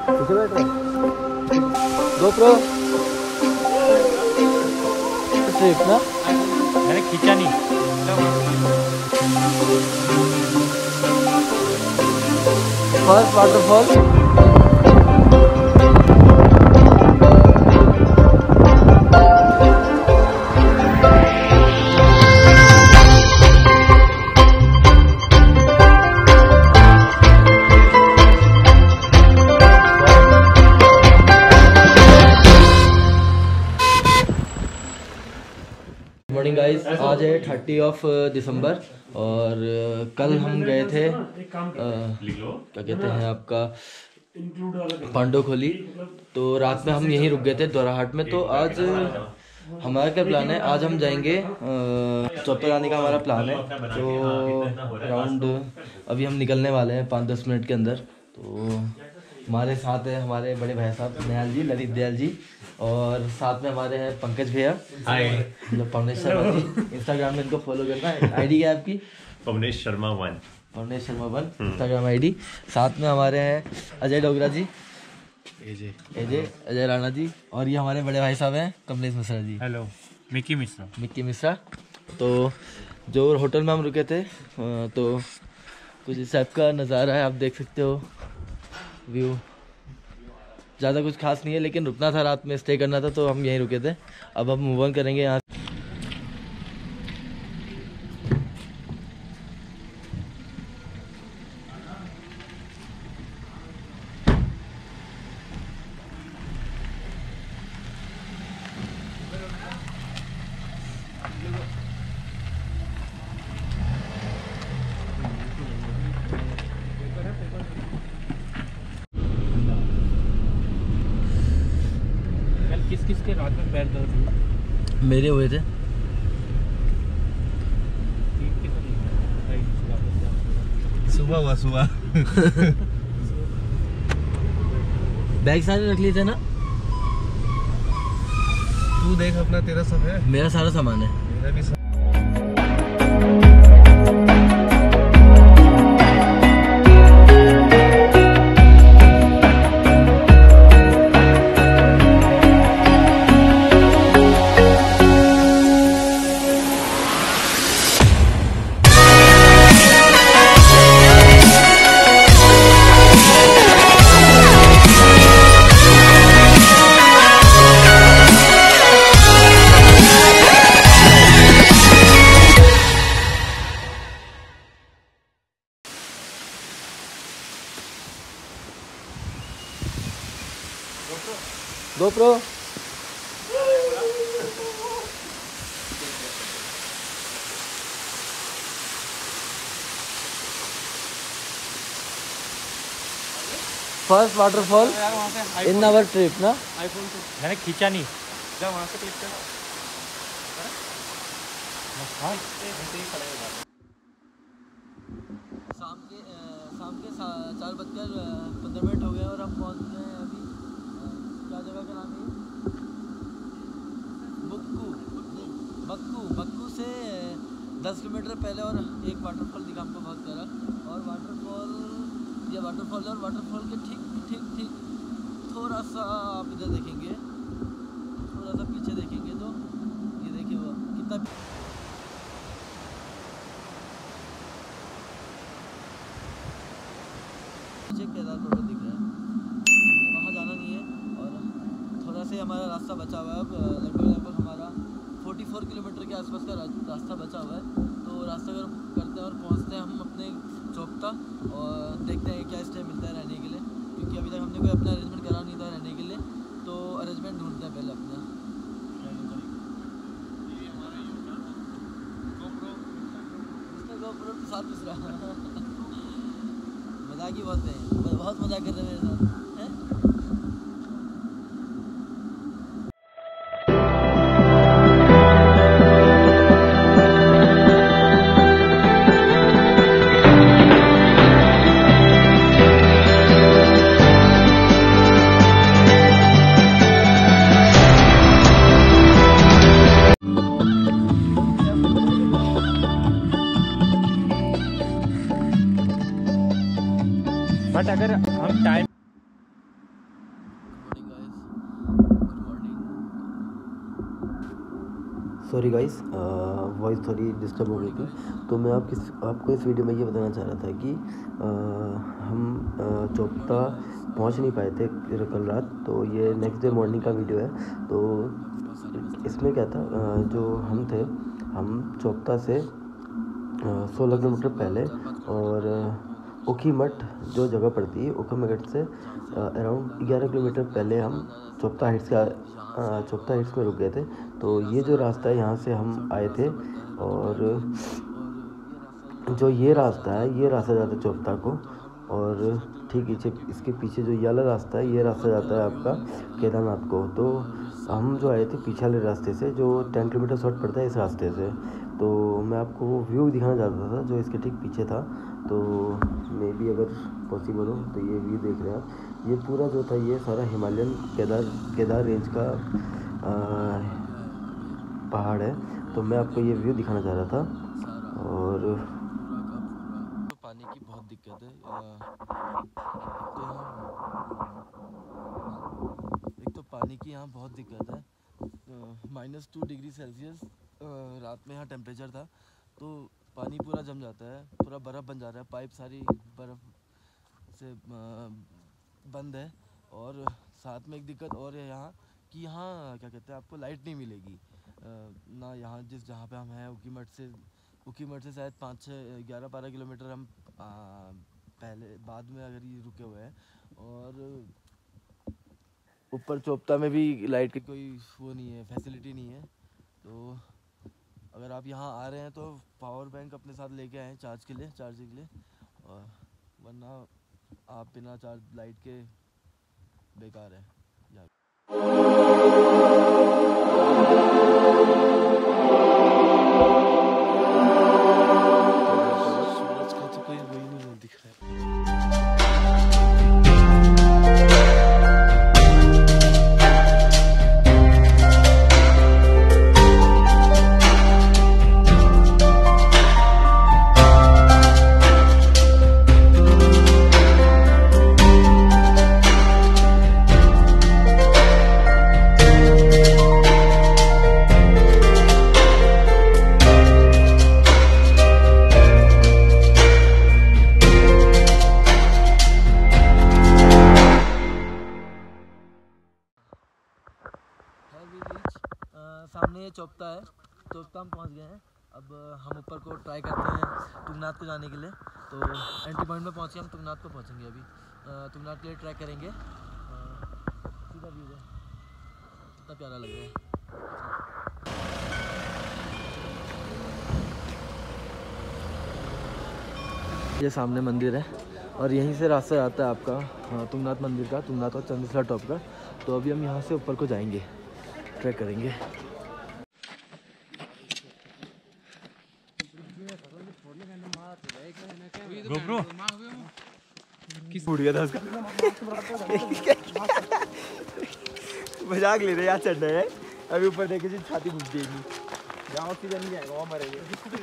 पीछे बैठ रहे GoPro ट्रिप ना मैंने खींचा नहीं। फर्स्ट वाटरफॉल मॉर्निंग गाइस, आज है 30 दिसंबर और कल हम गए थे क्या कहते हैं आपका पांडोखोली। तो रात में हम यहीं रुक गए थे दोराहाट में। तो आज हमारा क्या प्लान है, आज हम जाएंगे चौपता जाने का हमारा प्लान है। तो अराउंड अभी हम निकलने वाले हैं 5-10 मिनट के अंदर। तो हमारे साथ है हमारे बड़े भाई साहब नयाल जी, ललित दयाल जी, और साथ में हमारे हैं पंकज भैया, मतलब पवनेश शर्मा जी। इंस्टाग्राम में इनको फॉलो करना है। आईडी क्या है आपकी? Pawanesh Sharma 1 Instagram ID. साथ में हमारे हैं अजय डोगरा जी, अजय राणा जी, और ये हमारे बड़े भाई साहब हैं कमलेश मिश्रा जी। हेलो, मिक्की मिश्रा। तो जो होटल में हम रुके थे तो कुछ इस टाइप का नज़ारा है, आप देख सकते हो। व्यू ज़्यादा कुछ खास नहीं है, लेकिन रुकना था, रात में स्टे करना था, तो हम यहीं रुके थे। अब हम मूव ऑन करेंगे यहाँ। किस के रात में पैर दर्द हुए? मेरे हुए थे। सुबह बैग सारे रख लिए थे ना? तू देख अपना, तेरा सब है। मेरा सारा सामान है। मेरा भी सब। GoPro first waterfall in our trip ना। मैंने खींचा नहीं। वहाँ से क्लिक कर। शाम के 4:15 हो गए और हम पहुँच गए हैं अभी क्या जगह का नाम है? बक्कू से 10 किलोमीटर पहले। और एक वाटरफॉल दिखा हमको बहुत प्यारा। और वाटरफॉल के ठीक थोड़ा सा आप इधर देखेंगे, थोड़ा सा पीछे देखेंगे तो ये देखिए वो कितना पीछे केदार पर्वत दिख रहा है। वहाँ जाना नहीं है और थोड़ा से हमारा रास्ता बचा हुआ है। अब लगभग हमारा 44 किलोमीटर के आसपास का रास्ता बचा हुआ है। तो रास्ता अगर करते हैं और पहुँचते हैं हम अपने चौपता, और देखते हैं क्या स्टे मिलता है रहने के लिए, क्योंकि अभी तक हमने कोई अपना अरेंजमेंट करा नहीं था रहने के लिए। तो अरेंजमेंट ढूंढते हैं पहले अपना। GoPro के साथ मिश्रा मजाक ही बहुत मजाक कर रहे हैं मेरे साथ। बट अगर हम टाइम सॉरी गाइस, वॉइस थोड़ी डिस्टर्ब हो गई थी। तो मैं आपको इस वीडियो में ये बताना चाह रहा था कि हम चोपता पहुंच नहीं पाए थे कल रात। तो ये नेक्स्ट डे मॉर्निंग का वीडियो है। तो इसमें क्या था, जो हम चोपता से 16 किलोमीटर पहले और उखीमठ जो जगह पड़ती है, उखीमठ से अराउंड 11 किलोमीटर पहले हम चोपता हिट्स में रुक गए थे। तो ये जो रास्ता है, यहाँ से हम आए थे और जो ये रास्ता जाता है चोपता को। और ठीक इसके पीछे जो ये वाला रास्ता है, ये रास्ता जाता है आपका केदारनाथ को। तो हम जो आए थे पीछे वाले रास्ते से, जो 10 किलोमीटर शॉर्ट पड़ता है इस रास्ते से। तो मैं आपको वो व्यू दिखाना चाहता था जो इसके ठीक पीछे था। तो मे बी अगर पॉसिबल हो तो ये व्यू देख रहे हैं आप। ये पूरा जो था, ये सारा हिमालयन केदार रेंज का पहाड़ है। तो मैं आपको ये व्यू दिखाना चाह रहा था। और पानी की बहुत दिक्कत है। एक तो पानी की यहाँ बहुत दिक्कत है। -2 डिग्री सेल्सियस रात में यहाँ टेम्परेचर था। तो पानी पूरा जम जाता है, पूरा बर्फ़ बन जाता है। पाइप सारी बर्फ़ से बंद है। और साथ में एक दिक्कत और है यहाँ कि यहाँ क्या कहते हैं, आपको लाइट नहीं मिलेगी ना। यहाँ जहाँ पे हम हैं उखीमठ से शायद 5-11-12 किलोमीटर हम पहले बाद में अगर ये रुके हुए हैं। और ऊपर चोपता में भी लाइट की कोई वो नहीं है, फैसिलिटी नहीं है। तो अगर आप यहाँ आ रहे हैं तो पावर बैंक अपने साथ लेके आएँ चार्जिंग के लिए। और वरना आप बिना लाइट के बेकार है। सूरज का तो कोई वही नहीं दिख रहा है। सामने चोपता है, चोपता हम पहुंच गए हैं। अब हम ऊपर को ट्राई करते हैं तुंगनाथ को जाने के लिए। तो एंट्री पॉइंट में पहुंचे, हम तुंगनाथ को पहुंचेंगे अभी। तुंगनाथ के लिए ट्रैक करेंगे। सीधा व्यू है, कितना प्यारा लग रहा है। ये सामने मंदिर है और यहीं से रास्ता जाता है आपका तुंगनाथ मंदिर का, तुंगनाथ और चंद्रशिला टॉप का। तो अभी हम यहाँ से ऊपर को जाएंगे, ट्रैक करेंगे। GoPro किस फूट गया था उसका? मजाक ले रहे यार, चढ़ना है अभी ऊपर देखे जी, छाती घुस जाएगी। जहाँ ऑक्सीजन नहीं आएगा वहाँ मरेंगे।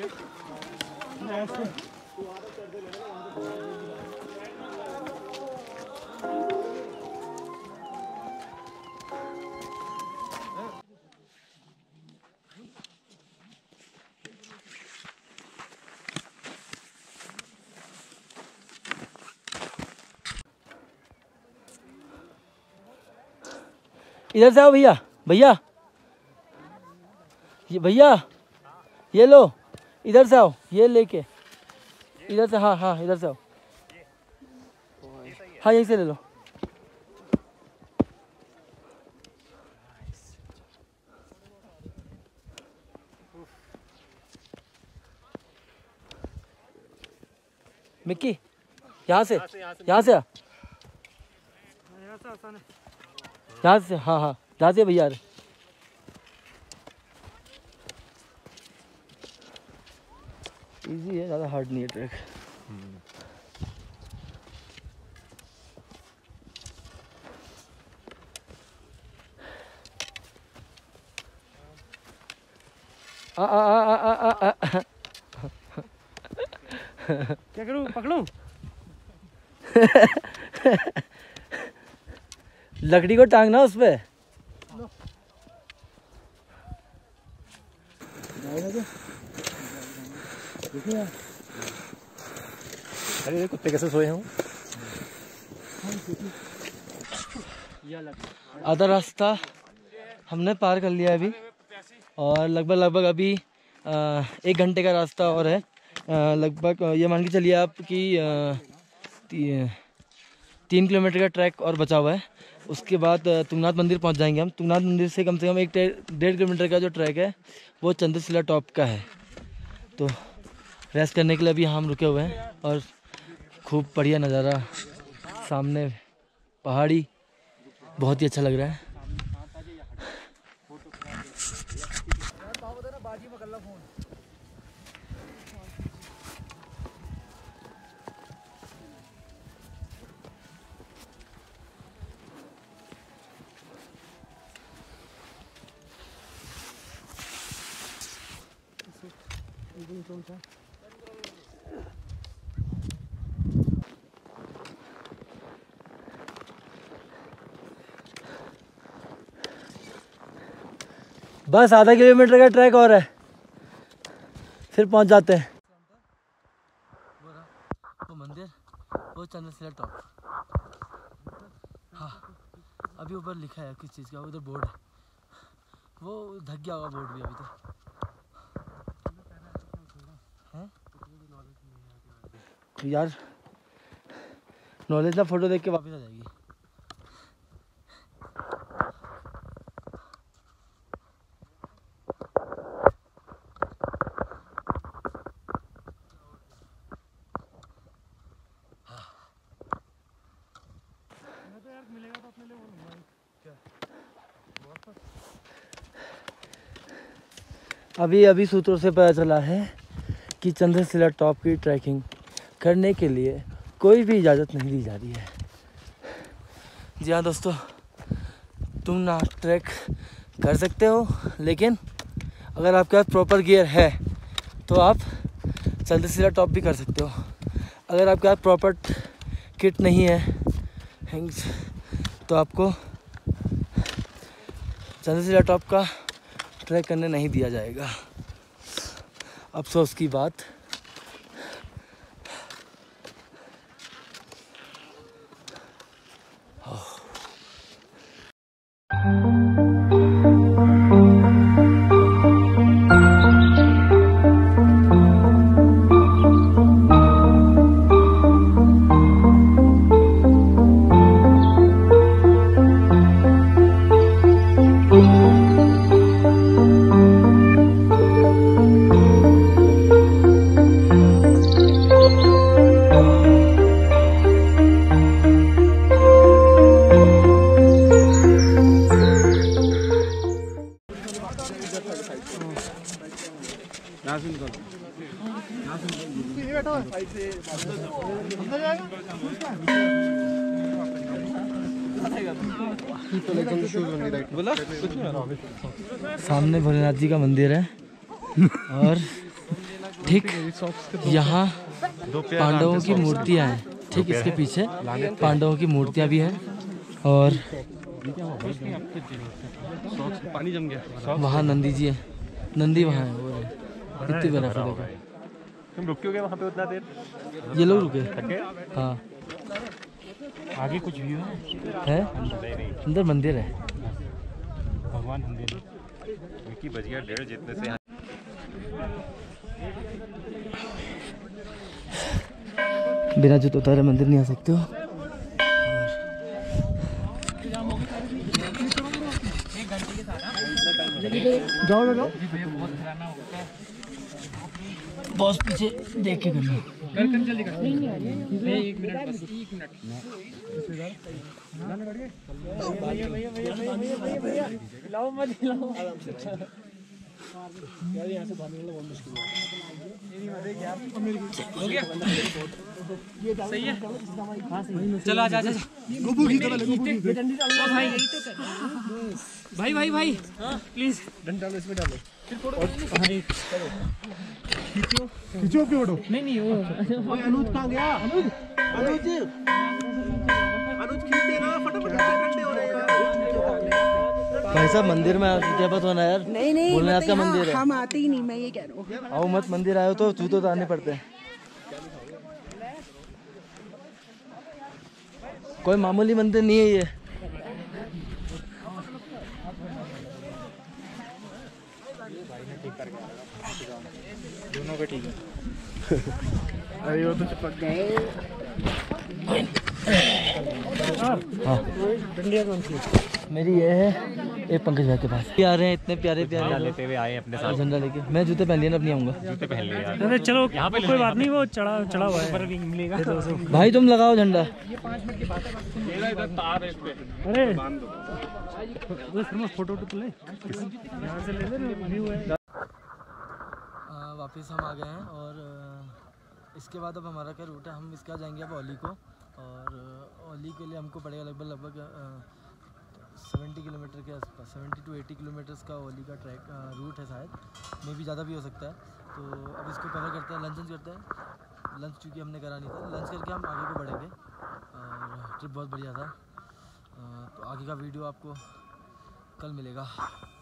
इधर से आओ भैया, भैया ये लो, इधर से आओ, ये लेके इधर से। हाँ इधर से आओ। हाँ यहीं से ले लो। मिक्की यहाँ से यहाँ से हाँ यहाँ से भैया। इजी है, ज़्यादा हार्ड नहीं है ट्रैक। क्या करूं, पकड़ूं? लकड़ी को टांगना उस पे। अरे कुत्ते कैसे सोए हूँ। आधा रास्ता हमने पार कर लिया अभी और लगभग अभी 1 घंटे का रास्ता और है। लगभग ये मान के चलिए आप कि 3 किलोमीटर का ट्रैक और बचा हुआ है। उसके बाद तुंगनाथ मंदिर पहुंच जाएंगे हम। तुंगनाथ मंदिर से कम 1.5 किलोमीटर का जो ट्रैक है वो चंद्रशिला टॉप का है। तो रेस्ट करने के लिए अभी हम रुके हुए हैं और खूब बढ़िया नज़ारा, सामने पहाड़ी, बहुत ही अच्छा लग रहा है। बस आधा किलोमीटर का ट्रैक और है, फिर पहुंच जाते हैं। वो मंदिर, वो चंद्रशिला टॉप। हाँ, अभी ऊपर लिखा है किस चीज़ का, उधर बोर्ड है, वो ढक गया होगा बोर्ड भी अभी तो। यार नॉलेज ना फोटो देख के वापस आ जाएगी। अभी सूत्रों से पता चला है कि चंद्रशिला टॉप की ट्रैकिंग करने के लिए कोई भी इजाज़त नहीं दी जा रही है। जी हाँ दोस्तों, तुम ना ट्रैक कर सकते हो, लेकिन अगर आपके पास प्रॉपर गियर है तो आप चंद्रशिला टॉप भी कर सकते हो। अगर आपके पास प्रॉपर किट नहीं है तो आपको चंद्रशिला टॉप का ट्रैक करने नहीं दिया जाएगा। अफसोस की बात। सामने भोलेनाथ जी का मंदिर है और ठीक यहाँ पांडवों की मूर्तियाँ हैं। ठीक इसके पीछे पांडवों की मूर्तियाँ भी हैं और पानी जम गया। वहाँ नंदी जी है, नंदी वहाँ है। वो कितनी बर्फ है देखो। तुम रुके हो गए वहाँ पे उतना देर? ये लोग रुके। हाँ, आगे कुछ व्यू है, अंदर मंदिर है। भगवान मंदिर विकी बज गया 1.5 जितने से। बिना जूते उतारे मंदिर नहीं आ सकते हो। जाओ बॉस पीछे देख के करना। कर जल्दी कर। नहीं 1 मिनट बस 1 मिनट। लाओ मत लाओ यार, यहाँ से भागने वाला बहुत मुश्किल है। हो गया सही है। चलो आजा आजा गोबू की तरह डंडी डालो भाई। यही तो कर भाई भाई भाई प्लीज डंडी डालो, इसमें डालो फिर फोटो खींचो खींचो की फोटो। नहीं वो अनुज कहाँ गया? अनुज खींच देना फटाफट, डंडे हो रहे हैं। भाई साहब मंदिर में क्या पता होना यार। नहीं नहीं भोलेनाथ का मंदिर है। हम आते ही नहीं, मैं ये कह रहा हूँ। आओ मत, मंदिर आए हो तो जूते उतारने पड़ते हैं। कोई मामूली मंदिर नहीं है ये। दोनों का ठीक है। अरे वो तो चिपक गए। हाँ डंडिया कौन सी? मेरी ये है, एक पंकज भाई के पास। आ रहे हैं इतने प्यारे प्यारे लेते हुए आए अपने साथ झंडा लेके। मैं जूते पहन लिया, अब नहीं आऊंगा। जूते पहन लिए यार। अरे चलो यहाँ पे कोई बात नहीं, वो चढ़ा हुआ है मिलेगा। भाई तुम लगाओ झंडा। अरे फोटो तो ले, यहाँ से ले ले व्यू है। वापस हम आ गए हैं और इसके बाद अब हमारा क्या रूट है, हम इसका जाएंगे अब ओली को। और ओली के लिए हमको पड़ेगा लगभग 70 किलोमीटर के आसपास, 70 to 80 किलोमीटर्स का ओली का ट्रैक रूट है शायद, मे भी ज़्यादा भी हो सकता है। तो अब इसको कवर करते हैं, लंच करते हैं। लंच चूँकि हमने करा नहीं था, लंच करके हम आगे को बढ़ेंगे। और ट्रिप बहुत बढ़िया था। तो आगे का वीडियो आपको कल मिलेगा।